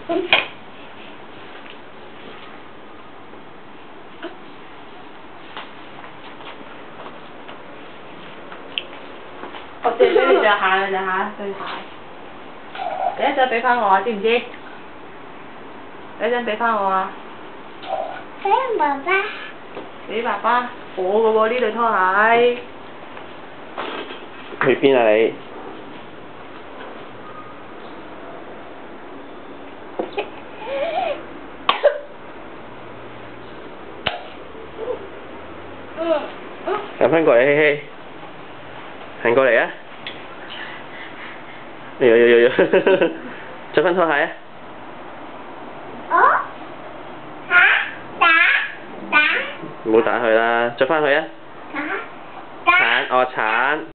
我借俾你着下啦，對鞋。你一陣俾翻我啊，知唔知？你一陣俾翻我啊。 俾爸爸。 俾爸爸，我嘅喎呢對拖鞋。 去邊啊你？行翻過嚟，希希，行過嚟啊！有，着翻拖鞋啊！ 哦，打。 唔好打佢啦，着翻佢啊！ 打。 鏟，鏟。